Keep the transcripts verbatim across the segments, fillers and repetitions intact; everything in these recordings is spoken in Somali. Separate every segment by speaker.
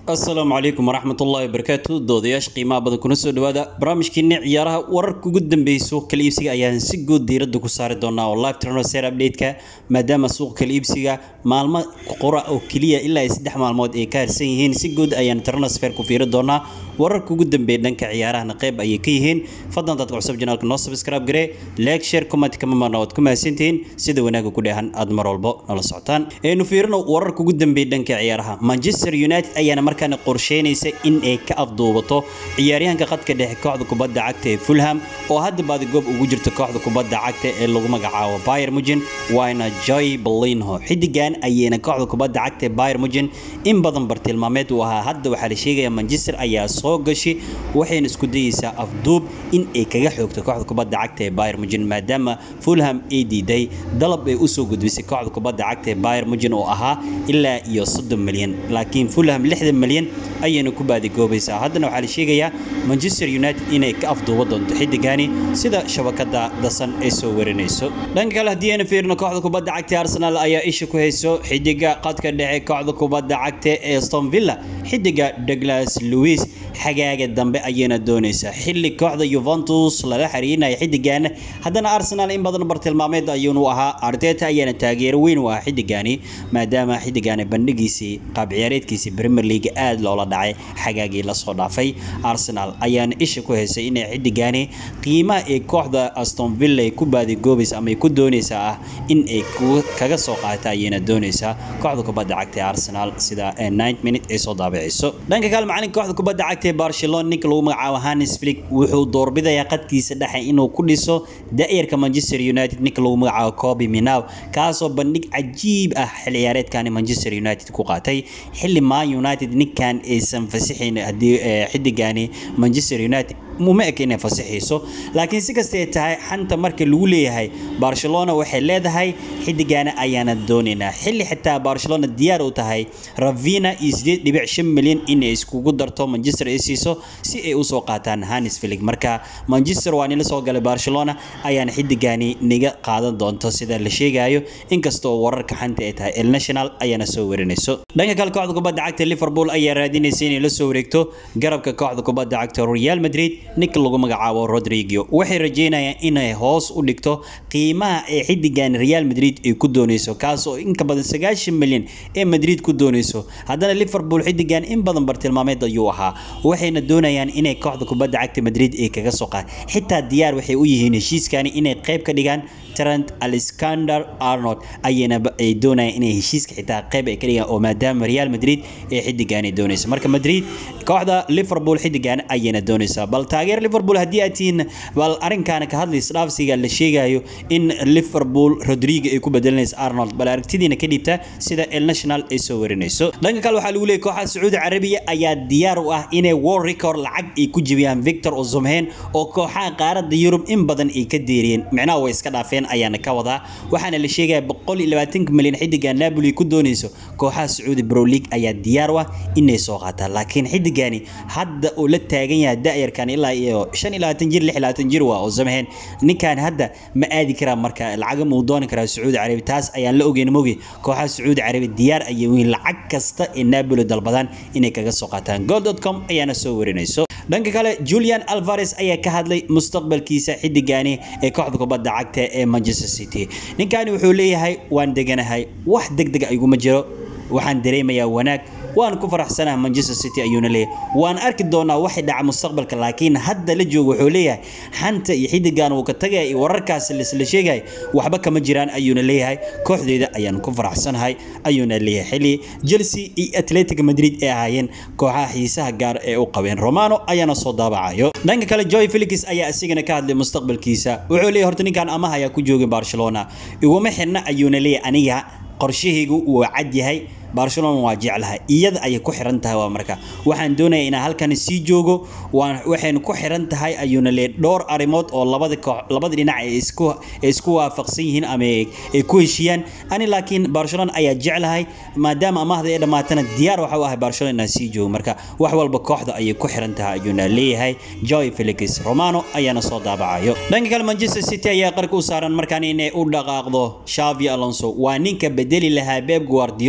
Speaker 1: السلام عليكم ورحمة الله وبركاته دودياش قيمة بدن كنا سود هذا برامج كنا عيارها ورك جدا بيسوق كليبسيجا أيان سجود ديرد كسر دونا والله ترى سير أبديتك ما دام سوق كليبسيجا معلومات قراء أو كلية إلا يسدح معلومات إيكار سيهين سجود أيان ترى سفير كفير دونا ورك جدا بيدن كعيارها نقيب أي كيهين فضلا تطلع سب جنالك نص سبسكرايب جري لايك شير كومنت كمان مرة وتكما سنتين سيد وناقو كلهن أدمر البو نلا سعتان إنه فيرنا ورك جدا بيدن كعيارها مانشستر يونايتد أيان مركان qorsheynaysa in ay ka afduubato ciyaaryahanka qadka dhexe kooxda kubadda cagta ee Fulham oo hadda baad goob ugu jirta kooxda kubadda cagta ee lagu magacaabo Bayern Munich waana Joy Bellinho xidigan ayayna kooxda kubadda cagta ee Bayern Munich in badan bartilmaameed u ahaa hadda waxa la sheegayaa Manchester ayaa soo gashay waxayna isku dayaysaa afduub in ay kaga xoogto kooxda kubadda cagta ee Bayern Munich maadaama Fulham ay diiday dalab ay u soo gudbisay kooxda kubadda cagta ee Bayern Munich oo ahaa ilaa iyo soddon milyan laakiin Fulham lixdan milyan ayayna ku baadi goobaysaa haddana waxa la sheegayaa Manchester United inay ka afduubo doonto xidigani sida shabakada dasan ay soo warinayso dhanka kale hadii aan fiirno kooxda kubadda cagta Arsenal ayaa isha ku hayso xidiga qadka dhexe kooxda kubadda cagta ee Aston Villa xidiga Douglas Luiz xagaaga dambe ayayna doonaysaa xilli kooxda Juventus lala xariinay xidigan haddana Arsenal in badan bartilmaameed ayuu ahaa Arteta ayana taageero weyn waa xidigani maadaama xidigani bandhigiisii qaab ciyaareedkiisii Premier League aad loola dhacay xagaagii la soo dhaafay Arsenal ayaan isha ku haysay inay xidigani qiimaha ee kooxda Aston Villa ku baadi goobaysa ama ku doonaysaa ah in ay kaga soo qaataa ayayna doonaysaa kooxda kubadda cagta Arsenal sida ninety minute ay soo daabacayso dhanka kale macallin kooxda kubadda cagta Barcelona ninka lagu magacaabo Hannes Flick wuxuu doorbidayaa qadkiisa dhexe inuu ku dhiso daa'irka Manchester United ninka lagu magacaabo Kobe Minao kaasoo bandhig cajiib ah xil ciyaareedkan Manchester United ku qaatay xilli Man United ninkan aysan fasixin hadii xidigani Manchester United muma ekeen fasaxiiso laakiin si kastoo tahay xanta marka lagu leeyahay Barcelona waxay leedahay xidigana ayaana doonina xilli xitaa Barcelona diyaar u tahay Rafinha is eight point five milyan in ay iskugu darto Manchester ay siiso si ay u soo qaataan Hannes Flick marka Manchester waa in la soo galay Barcelona ayaana xidigani niga qaadan doonto sida la sheegayo inkastoo wararka xanta ay tahay El Nacional ayaana soo warinayso dhanka kale kooxda kubadda cagta Liverpool ayaa raadinaysa in la soo wareegto garabka kooxda kubadda cagta Real Madrid ninka lagu magacaabo Rodrigo waxay rajeynayaan inay hoos u dhigto qiimaha ee xidigan Real Madrid ay ku doonayso kaas oo in ka badan sagaashan milyan ee Madrid ku doonayso haddana Liverpool xidigan in badan bartilmaameed ayuu ahaa waxayna doonayaan inay kooxda kubadda cagta Madrid ay kaga soo qaad xitaa diyaar waxay u yihiin heshiiskani inay qayb ka dhigaan Trent Alexander-Arnold ayayna ay doonayaan inay heshiiska xitaa qayb ay ka dhigaan oo maadaama Real Madrid ay xidigan ay doonayso marka Madrid kooxda Liverpool xidigan ayayna doonaysaa bal taageer Liverpool hadii ay tiin bal arinkan ka hadlays dhaafsiga la sheegayo in Liverpool Rodrigo ay ku bedelanayso Arnold bal aragtidiina ka dhibta sida El Nacional ay soo warinayso dhanka kale waxa lagu leeyahay kooxda Saudi Arabia ayaa diyaar u ah inay world record lacag ay ku jibiyaan Victor Osimhen oo kooxaha qaaradda Yurub in badan ay ka deeriyeen macnaha way iska dhaafeen ayaana ka wadaa waxaana la sheegay boqol iyo labaatan milyan xidiga Napoli ku doonayso kooxaha Saudi Pro League ayaa diyaar u ah inay soo qaataan laakiin xidigani hadda oo la taagan yahay daa'irkan ilaa iyo shan iyo labaatan jir lix iyo labaatan jir waa Osimhen ninkan hadda ma aadi kara marka lacag ma doon kara Saudi Arabia taas ayaan la ogeyn mogi kooxaha Saudi Arabia diyaar ayay weyn lacag kasta in Napoli dalbadan inay kaga soo qaataan goal dot com ayaana soo warinayso dhanka kale Julian Alvarez ayaa ka hadlay mustaqbalkiisa xidigani ee kooxda kubadda cagta ee Manchester City ninkani wuxuu leeyahay waan deganahay wax degdeg ah iguma jiro waxaan dareemayaa wanaag waan ku faraxsanahay Manchester City ayuuna leeyahay waan arki doonaa waxa dhaca mustaqbalka laakiin hadda la joogo wuxuu leeyahay xanta iyo xidigan uu ka tagay wararkaas la sheegay waxba kama jiraan ayuuna leeyahay kooxdeeda ayaan ku faraxsanahay ayuuna leeyahay xilli Chelsea iyo Atletico Madrid ay ahaayeen kooxaha xiisaha gaar ee u qabeen Romano ayaana soo daabacayo dhanka kale Joy Felix ayaa asigana ka hadlay mustaqbalkiisa wuxuu leeyahay horta ninkan amaah ayaa ku joogay Barcelona iguma xirna ayuuna leeyahay aniga qorshahaygu uu cad yahay Barcelona waa jeclahay iyada ay ku xiran tahay waa marka waxaan doonayaa in halkan sii joogo waan waxaan ku xiran tahay ayuuna leed dhowr arimood oo labada labada dhinac ay isku isku waafaqsan yihiin ama ay ku heshiyaan ani laakiin Barcelona ayaa jeclahay maadaama amaahda ay dhamaatana diyaar waxa uu ahay Barcelona inay sii joogo marka wax walba kooxda ay ku xiran tahay ayuuna leeyahay Joy Felix Romano ayaana soo daabacayo dhanka kale Manchester City ayaa qarka u saaran markaan inay u dhaqaaqdo Xavi Alonso waa ninka bedeli lahaa Pep Guardiola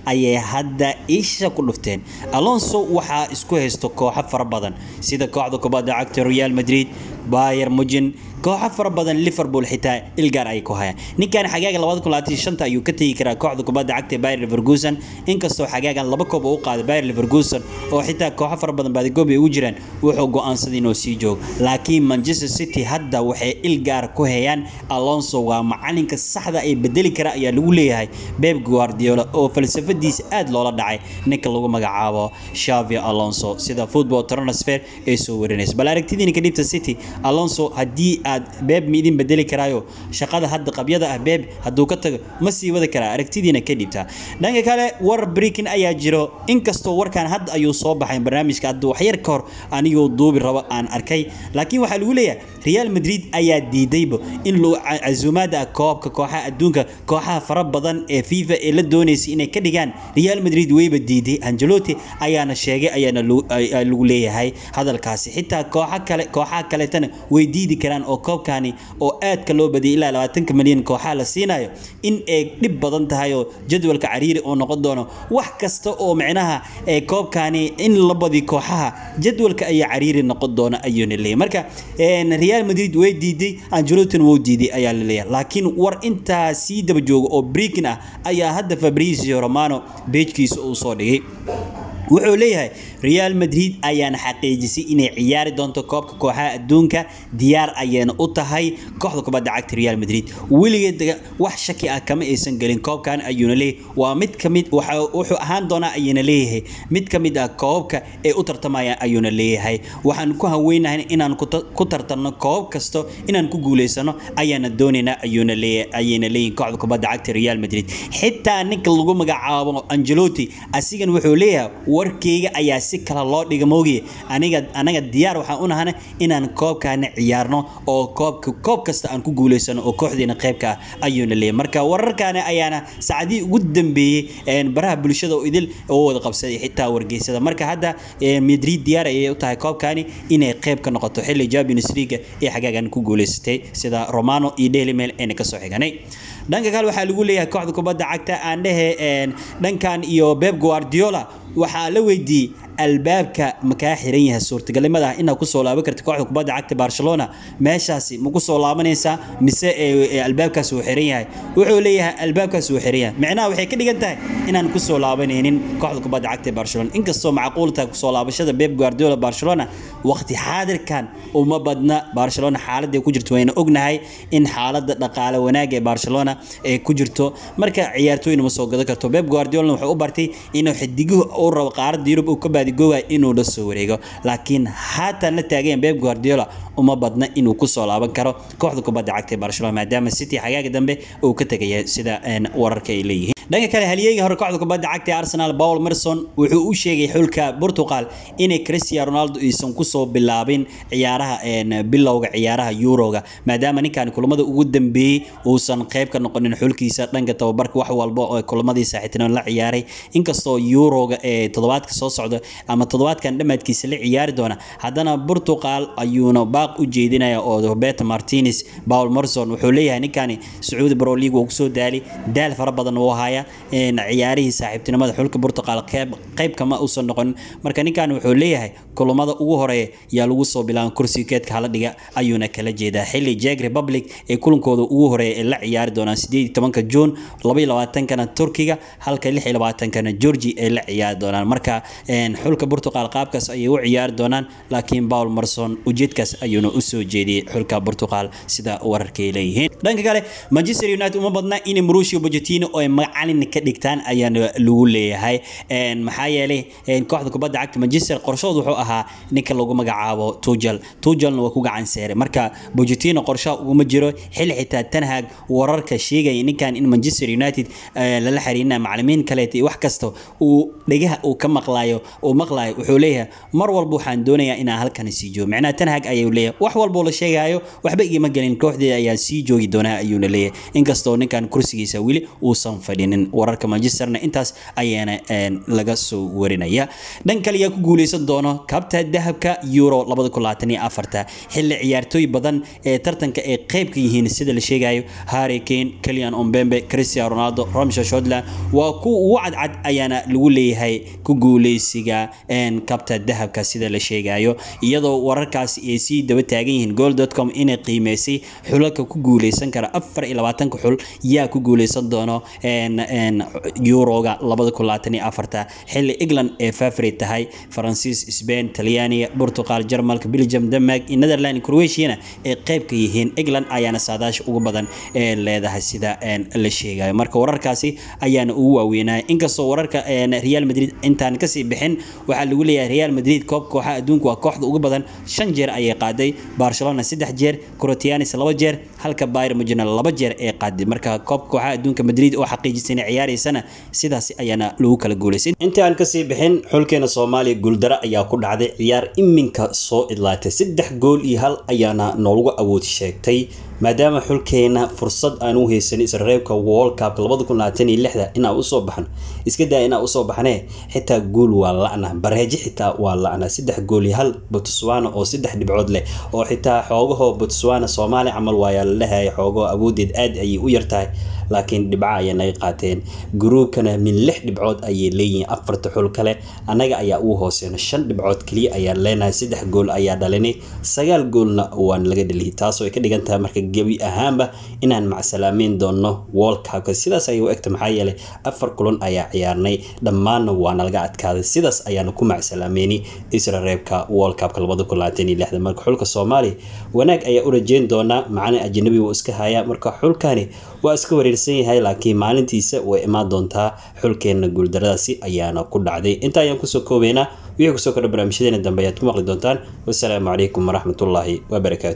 Speaker 1: ayay hadda isha ku dhufteen. Alonso waxa isku haysto kooxo fara badan sida kooxda kubadda cagta Real Madrid, Bayern Munich, kooxo fara badan Liverpool xitaa ilgaar ay ku hayaan. ninkan xagaaga laba kun iyo labaatan iyo shan ayuu ka tagi karaa kooxda kubadda cagta Bayer Leverkusen, inkastoo xagaagan laba koob uu qaaday Bayer Leverkusen oo xitaa kooxo fara badan baad goob ay u jiraan wuxuu go'aansaday inuu sii joogo. laakiin Manchester City hadda waxay ilgaar ku hayaan Alonso waa macalinka saxda ay bedeli kara ayaa lagu leeyahay Pep Guardiola oo falsafadiisa aad loola dhacay ninka lagu magacaabo Xavi Alonso sida Football Transfer ee soo warinaysa. bal aragtidiina ka dhibta City Alonso hadii aad Pep midin bedeli karaayo shaqada hadda qabyada ah Pep haduu ka tago ma sii wada karaa aragtidiina ka dhibta. dhanka kale war breaking ayaa jiro inkastoo warkan hadda ayuu soo baxay barnaamijka hadda wax yar ka hor anigoo duubi rabo aan arkay laakiin waxa lagu leeyahay Real Madrid ayaa diidayba in loo azuumada koobka kooxaha adduunka kooxaha fara badan ee FIFA ee la doonaysay inay ka dhigaan Real Madrid wayba diiday. Ancelotti ayaana sheegay ayaana lagu leeyahay hadalkaasi xitaa kooxaha kale kooxaha kale tan way diidi karaan oo koobkani oo aad ka loo badiyay ilaa labaatan milyan kooxaha la siinayo in ay dib badan tahay oo jadwalka cariiri oo noqon doono wax kasta oo macnaha ee koobkani in la badi kooxaha jadwalka ay cariiri noqon doona ayuu leeyahay. marka Real Madrid way diiday Ancelotti wuu diiday ayaa la leeyahay laakiin war inta si daba joogo oo breaking ah ayaa hadda Fabrizio Romano page-kiisa uu soo dhigay wuxuu leeyahay Real Madrid ayaana xaqiijisay inay ciyaari doonto koobka kooxaha adduunka diyaar ayayna u tahay kooxda kubadda cagta Real Madrid weligeed wax shaki ah kama aysan galin koobkan ayuuna leeyahay waa mid kamid waxa wuxuu ahaan doona ayayna leeyahay mid kamid ah koobka ee u tartamayaan ayuuna leeyahay waxaan ku haweenahay inaan ku tartanno koob kasto inaan ku guuleysano ayaana doonaynaa ayuuna leeyahay ayayna leeyahay kooxda kubadda cagta Real Madrid xitaa ninka lagu magacaabo Ancelotti asigan wuxuu leeyahay warkeyga ayaa si kala loo dhiga moogiye aniga anaga diyaar waxaan u nahay inaan koobkan ciyaarno oo koobka koob kasta aan ku guuleysano oo kooxdeena qaybka ayuuna leeyahay. marka wararkan ayaana saacadii ugu dambeeyay een baraha bulshada oo idil oo wada qabsaday xitaa wargeysada. marka hadda Madrid diyaar ay u tahay koobkani inay qayb ka noqoto xilli Champions League ee xagaagan ku guuleysatay sida Romano iyo Daily Mail ee ka soo xiganay. dhanka kale waxa lagu leeyahay kooxda kubadda cagta aan dhahe dhankan iyo Pep Guardiola waxa la weydiiyay albaabka ma ka xiran yahay suurtagalnimada inaad ku soo laaban karto kooxda kubadda cagta Barcelona meeshaasi ma ku soo laabanaysa mise albaabkaas uu xiran yahay wuxuu leeyahay albaabkaas uu xiran yahay macnaha waxay ka dhigan tahay inaan ku soo laabanaynin kooxda kubadda cagta Barcelona inkastoo macquul tahay ku soo laabashada Pep Guardiola Barcelona waqti xaadirkan uma badna Barcelona xaaladda ku jirto wayna ognahay in xaaladda dhaqaale wanaag ee Barcelona ay ku jirto marka ciyaartooyna ma soo gadan karto Pep Guardiola wuxuu u bartay inuu xidigu uu rabo qaaradda Yurub uu ka gowa inuu la soo wareego laakiin haatan la taageen Pep Guardiola uma badna inuu ku soo laaban karo kooxda kubadda cagta Barcelona maadaama City xagaaga dambe uu ka tagay sida wararka ay leeyihiin. dhanka kale halyeeyga hore kooxda kubadda cagta Arsenal Paul Merson wuxuu u sheegay xulka Portugal inay Cristiano Ronaldo aysan ku soo bilaabin ciyaaraha een bilowga ciyaaraha Euro-ga maadaama ninkan kulamada ugu dambeeyay uusan qayb ka noqonin xulkiisa dhanka tababarka wax walba oo kulamadiisa xitaa la ciyaaray inkastoo Euro-ga ee toddobaadka soo socda ama toddobaadkan dhamaadkiisa la ciyaari doona haddana Portugal ayuuna baaq u jeedinaya oo Roberto Martinez Paul Merson wuxuu leeyahay ninkani Saudi Pro League uu soo daali daal fara badan oo haya in ciyaarihi saaxiibtinimada xulka Portugal qayb qayb kama uu soo noqon marka ninkan wuxuu leeyahay kulamada ugu horeeya yaa lagu soo bilaan kursiga keedka hala dhiga ayuuna kala jeedaa xilli Czech Republic ee kulankooda ugu horeeya ee la ciyaari doonaan sideed iyo tobanka June laba iyo labaatan kana Turkiga halka lix iyo labaatan kana Georgia ee la ciyaari doonaan marka een xulka Portugal qaabkaas ay u ciyaari doonaan laakiin Paul Merson ujeedkaas ayuuna u soo jeediyay xulka Portugal sida wararkay leeyihiin. dhanka kale Manchester United uma badna in Mauricio Pochettino oo macallin ka dhigtaan ayaan lagu leeyahay een maxaa yeelay een kooxda kubadda cagta Manchester qorshoodu wuxuu ahaa ninka lagu magacaabo Tuchel Tuchelna waa ku gacan saaray marka Pochettino qorshaha ugu ma jiro xil xitaa Ten Hag wararka sheegay ninkan in Manchester United la la xiriirina macallimiin kale wax kasta uu dhegaha uu ka maqlaayo oo maqlaayo wuxuu leeyahay mar walba waxaan doonayaa inaan halkan sii joogo macnaha Ten Hag ayuu leeyahay wax walba la sheegayo waxba igama galin kooxdeeda ayaa sii joogi doonaa ayuuna leeyahay inkastoo ninkan kursigiisa wili uusan fadhinin wararka Manchesterna intaas ayaana laga soo warinaya dhan kale ayaa ku guuleysan doono kabta dahabka Euro laba kun labaatan iyo afar xilli ciyaartooy badan ee tartanka ay qayb ka yihiin sida la sheegayo Harry Kane, Kylian Mbappe, Cristiano Ronaldo, Ramsey Shodland waa ku wacad cad ayaana lagu leeyahay ku guuleysiga een kabta dahabka sida la sheegayo iyadoo wararkaas ay si daba taagan yihiin goal dot com inay qiimeysay xulalka ku guuleysan kara afar iyo labaatan xul yaa ku guuleysan doono een een Euro-ga laba kun labaatan iyo afar xilli England ee favorite tahay Faransiis, Spain, Talyaaniga, Portugal, Jarmalka, Belgium, Denmark, Netherlands, Croatia ee qayb ka yihiin England ayaana saadaasha ugu badan ee leedahay sida een la sheegayo marka wararkaasi ayaana ugu waaweynaa inkastoo wararka een Real Madrid intaan ka sii bixin waxa lagu leeyahay Real Madrid koob kooxda adduunka waa kooxda ugu badan shan jeer ayay qaaday Barcelona saddex jeer Croatianis laba jeer halka Bayern Munich laba jeer ay qaaday marka koob kooxda adduunka Madrid oo xaqiijisay ciyaareysana sidaas ayaana lagu kala guuleysay intaan ka sii bixin xulkeena Soomaaliya guuldaro ayaa ku dhacday ciyaar iminka soo idlaatay saddex gool iyo hal ayaana noolagu awood sheegtay maadaama xulkeena fursad aan u haysan Israa'iilka World Cup laba kun labaatan iyo lix ina u soo baxan iska daa ina u soo baxnay xitaa gool waa la'ana bareeji xitaa waa la'ana saddex gool iyo hal Botswana oo saddex dhibcood leh oo xitaa xoogaho Botswana Soomaali amal waa leeyahay xoogo awoodeed aad ay u yartahay laakiin dhibca ay naga qaateen groupkana min lix dhibcood ay leeyihiin afarta xul kale anaga ayaa u hooseena shan dhibcood kaliya ayaa leenahay saddex gool ayaa dhalinay sagaal goolna waan laga dhaliyay taas oo ay ka dhigan tahay marka gabi ahaanba inaan macsalaameyn doono World Cup sidaas ay u egto maxaa yeelay afar kulan ayaa ciyaarnay dhammaan waana laga adkaaday sidaas ayaana ku macsalaameeni Israa'iilka World Cup laba kun labaatan iyo lix marka xulka Soomaaliya wanaag ayaa u rajeyn doona macna ajnabi oo iska haya marka xulkani waa iska wareersan yahay laakiin maalintiisa way imaan doontaa xulkeena guuldaradaasi ayaana ku dhacday inta ayaan ku soo koobeena wixii ku soo kordhay barnaamijyadeena dambe ayaad ku maqli doontaan wassalaamu calaykum waraxmatullaahi wabarakaatuh